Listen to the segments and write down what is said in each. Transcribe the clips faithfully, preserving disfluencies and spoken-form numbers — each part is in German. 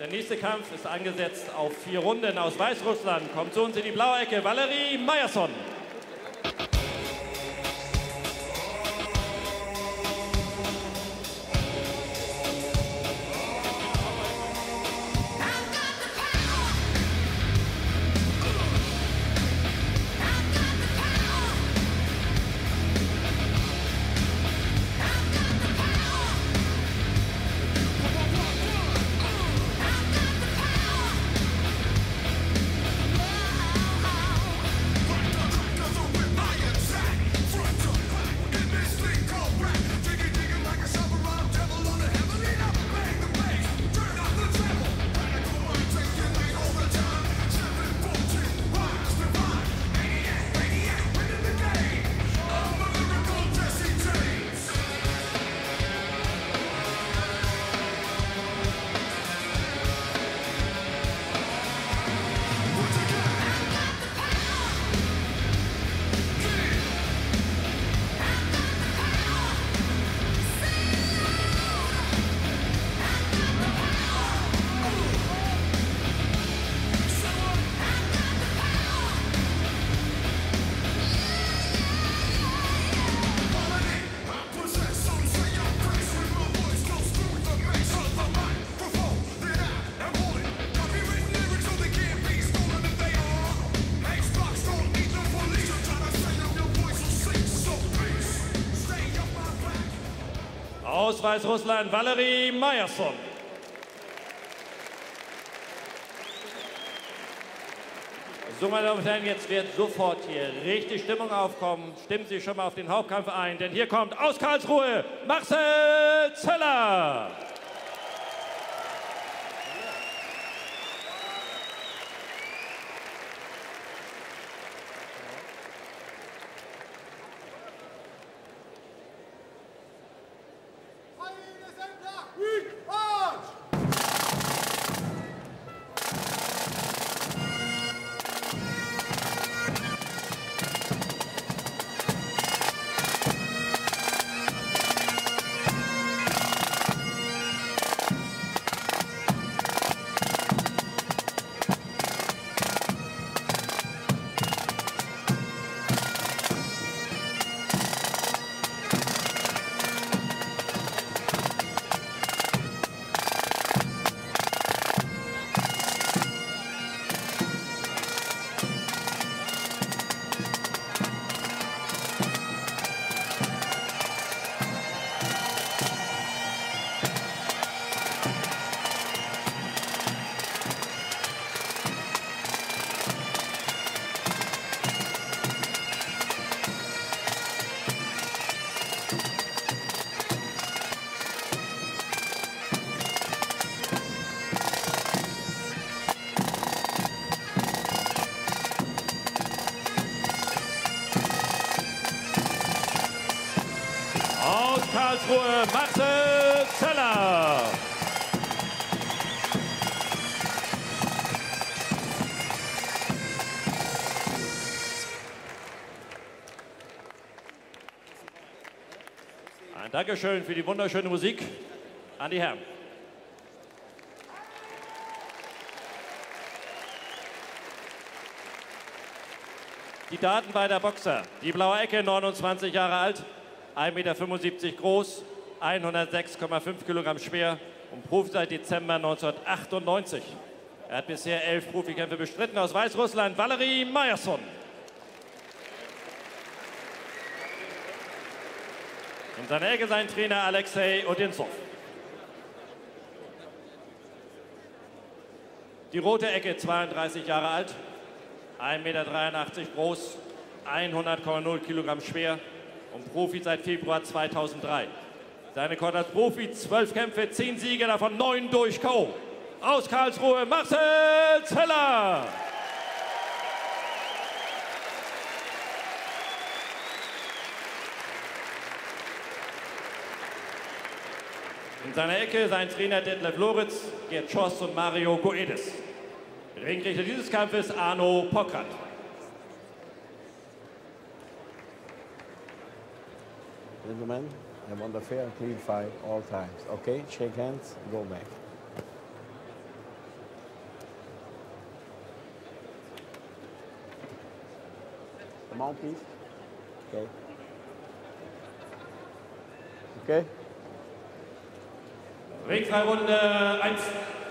Der nächste Kampf ist angesetzt auf vier Runden. Aus Weißrussland kommt zu uns in die blaue Ecke Valerie Meyerson. Aus Weißrussland Valerie Meyerson. So, meine Damen und Herren, jetzt wird sofort hier richtig Stimmung aufkommen. Stimmen Sie schon mal auf den Hauptkampf ein, denn hier kommt aus Karlsruhe Marcel Zeller. Aus Karlsruhe Marcel Zeller. Ein Dankeschön für die wunderschöne Musik an die Herren. Die Daten beider Boxer. Die blaue Ecke, neunundzwanzig Jahre alt, ein Meter fünfundsiebzig groß, hundertsechs Komma fünf Kilogramm schwer und Profi seit Dezember neunzehnhundertachtundneunzig. Er hat bisher elf Profikämpfe bestritten. Aus Weißrussland Valerie Meyerson. In seiner Ecke sein Trainer Alexei Odintsov. Die rote Ecke, zweiunddreißig Jahre alt, ein Meter dreiundachtzig groß, hundert Komma null Kilogramm schwer und Profi seit Februar zweitausenddrei. Seine Rekord als Profi, zwölf Kämpfe, zehn Siege, davon neun durch K O. Aus Karlsruhe Marcel Zeller. In seiner Ecke sein Trainer Detlef Loritz, Gerd Schoss und Mario Goedes. Ringrichter dieses Kampfes Arno Pokrath. Gentlemen, I want a fair and clean fight all times. Okay, shake hands, go back. Come on, please. Okay. Okay. Ringfreirunde eins.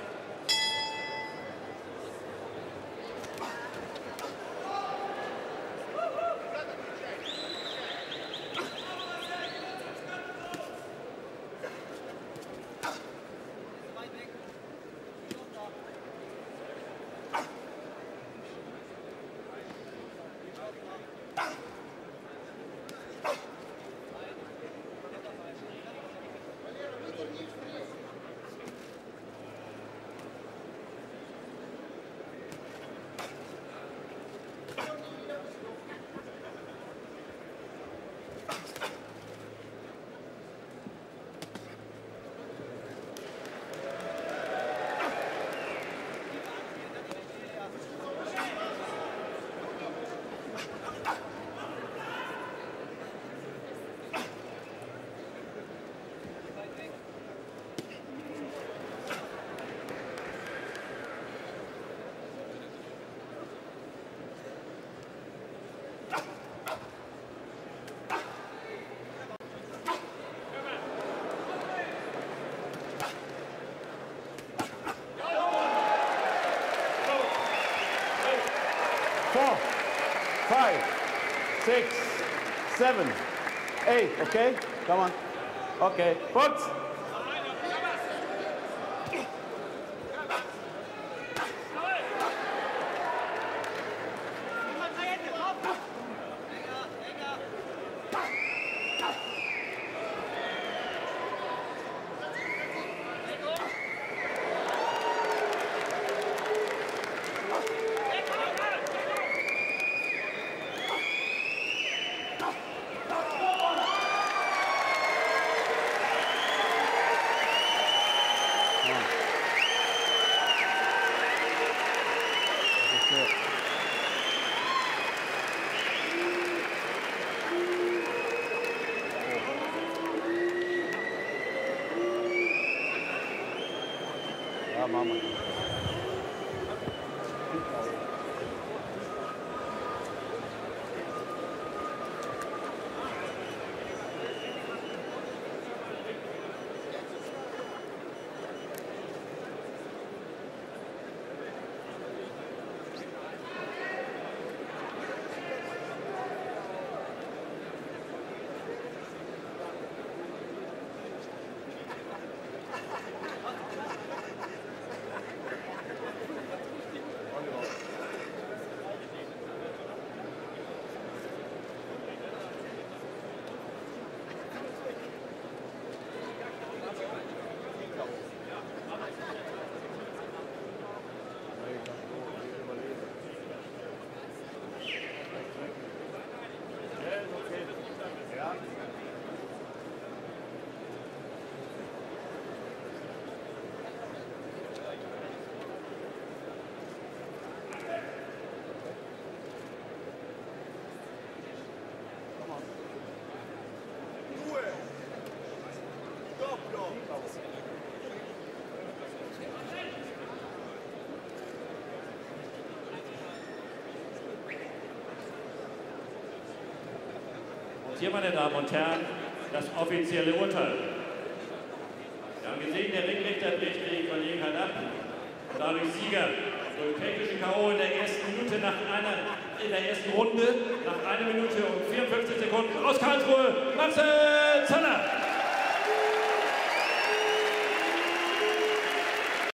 Four, five, six, seven, eight, okay? Come on. Okay, Fox. Ja, Mama. Hier, meine Damen und Herren, das offizielle Urteil. Wir haben gesehen, der Ringrichter bricht die Verlegenheit ab. Dadurch Sieger durch technische K O in der ersten Minute nach einer, in der ersten Runde, nach einer Minute und vierundfünfzig Sekunden aus Karlsruhe, Marcel Zeller.